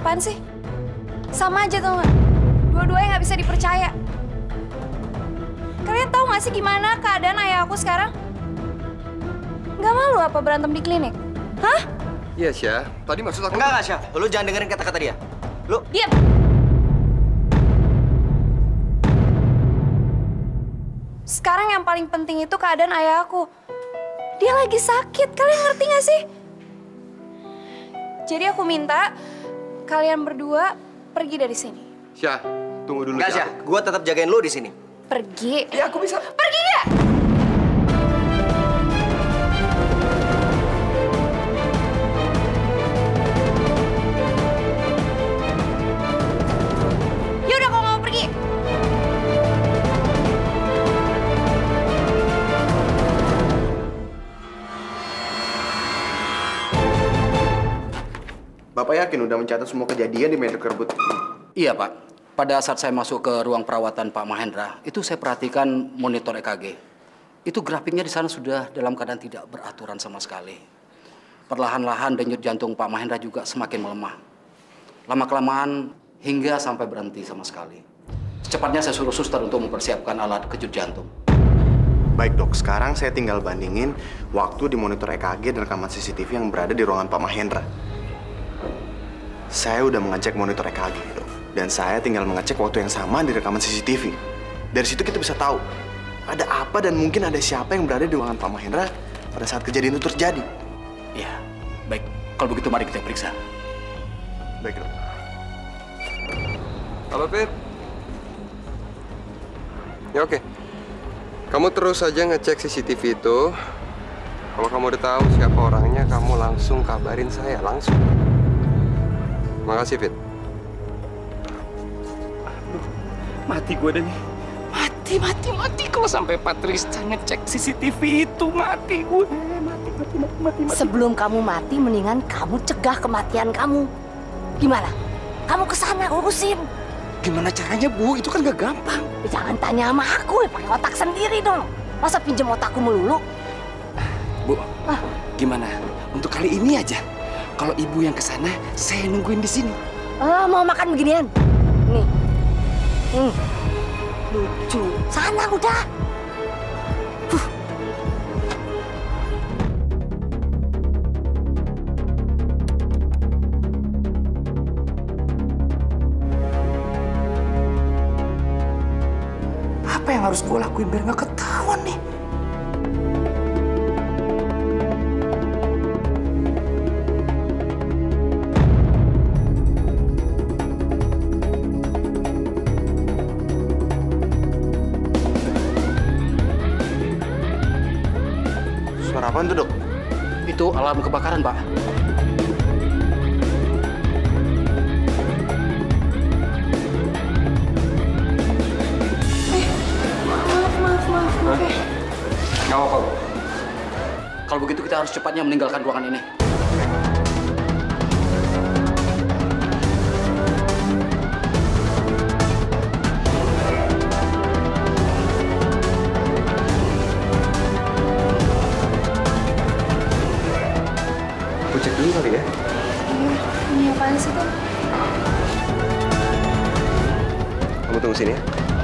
apaan sih? Sama aja tau nggak? Dua-duanya nggak bisa dipercaya. Kalian tahu nggak sih gimana keadaan ayah aku sekarang? Nggak malu apa berantem di klinik? Hah? Iya, Syah. Tadi maksud aku... Enggak, Syah. Lu jangan dengerin kata-kata dia. Lu... Diam! Sekarang yang paling penting itu keadaan ayah aku. Dia lagi sakit, kalian ngerti nggak sih? Jadi aku minta kalian berdua pergi dari sini. Syah, tunggu dulu, Enggak, Syah. Gua tetap jagain lu di sini. Pergi. Ya, aku bisa. Pergi nggak? Yaudah, kalau nggak mau pergi. Bapak yakin udah mencatat semua kejadian di medical report ini? Iya, Pak. Pada saat saya masuk ke ruang perawatan Pak Mahendra, itu saya perhatikan monitor EKG. Itu grafiknya di sana sudah dalam keadaan tidak beraturan sama sekali. Perlahan-lahan denyut jantung Pak Mahendra juga semakin melemah. Lama-kelamaan hingga sampai berhenti sama sekali. Secepatnya saya suruh suster untuk mempersiapkan alat kejut jantung. Baik dok, sekarang saya tinggal bandingin waktu di monitor EKG dan rekaman CCTV yang berada di ruangan Pak Mahendra. Saya udah mengecek monitor EKG, dok. Dan saya tinggal mengecek waktu yang sama di rekaman CCTV. Dari situ kita bisa tahu ada apa dan mungkin ada siapa yang berada di ruangan Pak Mahendra pada saat kejadian itu terjadi. Iya, baik. Kalau begitu mari kita periksa. Baik dok. Halo, Fit. Ya, oke. Kamu terus saja ngecek CCTV itu. Kalau kamu udah tahu siapa orangnya, kamu langsung kabarin saya, langsung. Makasih, Fit. Aduh, mati gue dah nih. Mati. Kalau sampai Patrista ngecek CCTV itu, mati gue. Mati. Sebelum kamu mati, mendingan kamu cegah kematian kamu. Gimana? Kamu kesana urusin. Gimana caranya, Bu? Itu kan gak gampang. Jangan tanya sama aku, pakai otak sendiri dong. Masa pinjem otakku melulu? Bu, gimana? Untuk kali ini aja. Kalau ibu yang kesana, saya nungguin di sini. Mau makan beginian? Nih. Lucu. Sana udah. Apa yang harus gue lakuin biar gak ketahuan nih? Suara apaan tuh dok? Itu alarm kebakaran, Pak. Maaf ya. Nggak apa-apa, Bu. Kalau begitu kita harus cepatnya meninggalkan ruangan ini. Aku cek dulu kali ya. Iya, ini apaan sih tuh? Kamu tunggu sini ya.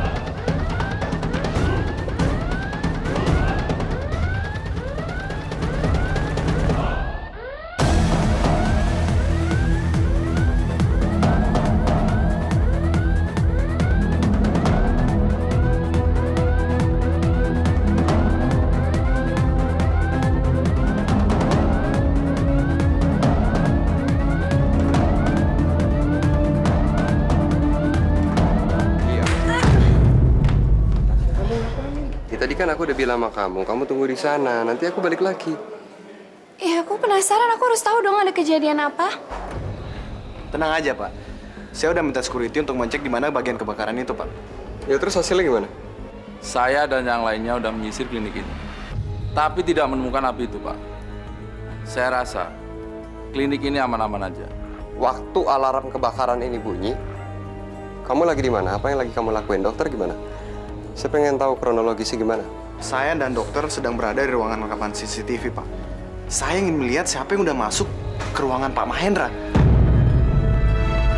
Tadi kan aku udah bilang sama kamu tunggu di sana. Nanti aku balik lagi. Ya aku penasaran, aku harus tahu dong ada kejadian apa. Tenang aja pak. Saya udah minta security untuk mengecek di mana bagian kebakaran itu pak. Ya terus hasilnya gimana? Saya dan yang lainnya udah menyisir klinik ini. Tapi tidak menemukan api itu, Pak. Saya rasa klinik ini aman-aman aja. Waktu alarm kebakaran ini bunyi, kamu lagi di mana? Apa yang lagi kamu lakuin? Dokter gimana? Saya pengen tahu kronologisnya gimana. Saya dan dokter sedang berada di ruangan rekaman CCTV, Pak. Saya ingin melihat siapa yang udah masuk ke ruangan Pak Mahendra.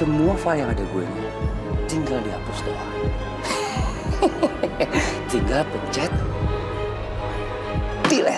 semua file yang ada gue ini tinggal dihapus doang. Tinggal pencet delete.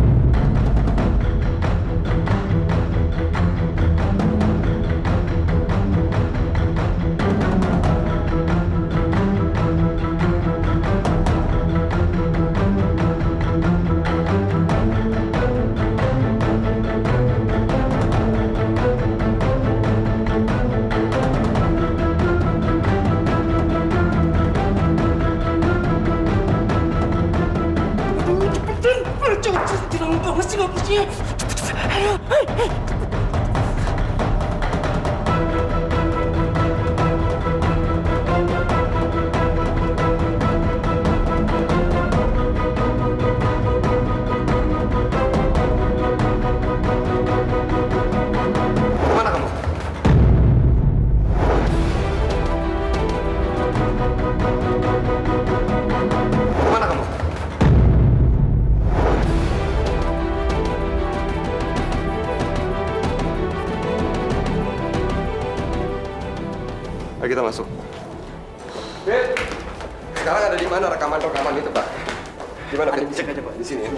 Ayo kita masuk. Fit, sekarang ada di mana rekaman-rekaman itu, Pak? Di mana, Fit? Cek aja, Pak. Di sini ya.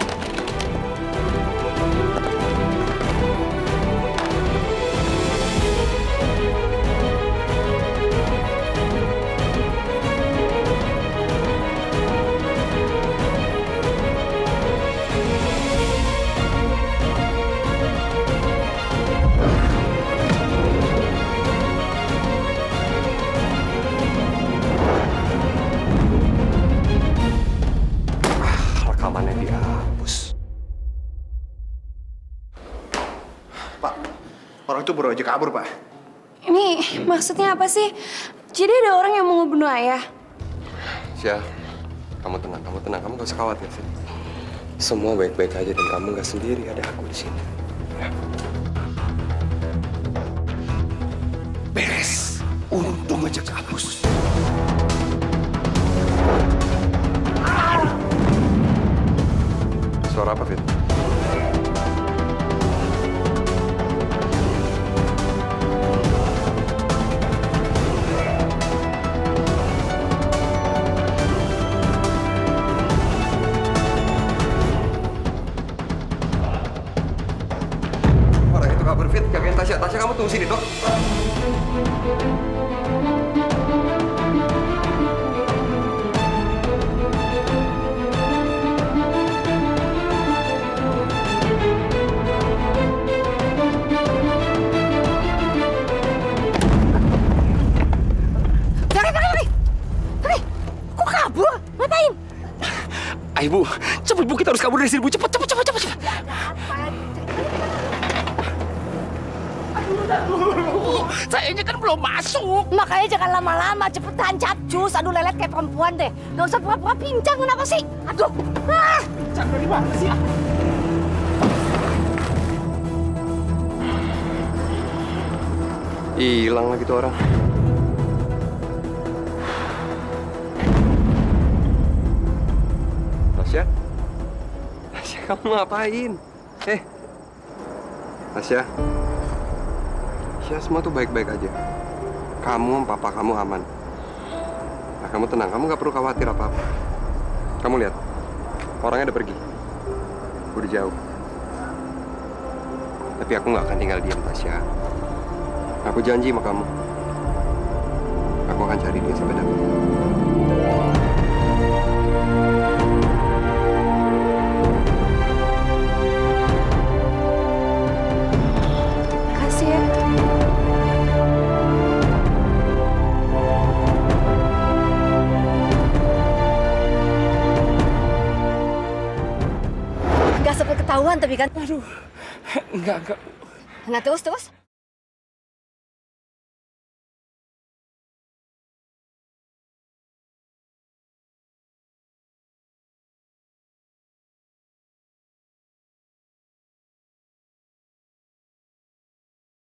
Rekamannya dihapus. Pak, orang itu baru aja kabur, Pak. Ini maksudnya apa sih? Jadi ada orang yang mau ngebunuh ayah? Syah, kamu tenang, kamu gak usah khawatir sih. Semua baik-baik aja dan kamu gak sendiri, ada aku di sini. Ya. Beres. Untung aja kehapus. Suara apa, Fit? Orang itu kabur, Fit. Jagain Tasya. Tasya, kamu tunggu sini, Dok. Ayo, Bu. Cepet, Bu. Kita harus kabur dari sini, Bu. Cepet. Aduh, sayangnya kan belum masuk. Makanya jangan lama-lama, cepetan capcus. Aduh, lelet kayak perempuan deh. Gak usah pura-pura pincang, kenapa sih? Aduh. Pincang dari mana sih? Hilang lagi tuh orang. Tasya? Tasya, kamu ngapain? Tasya. Tasya, semua tuh baik-baik aja. Kamu, papa kamu aman. Nah, kamu tenang, kamu nggak perlu khawatir apa-apa. Kamu lihat, orangnya udah pergi. Udah jauh. Tapi aku nggak akan tinggal diam, Tasya. Aku janji sama kamu. Aku akan cari dia sampai dapat. Kasih ya. Nggak sampai ketahuan tapi kan. Aduh, enggak. Nah terus.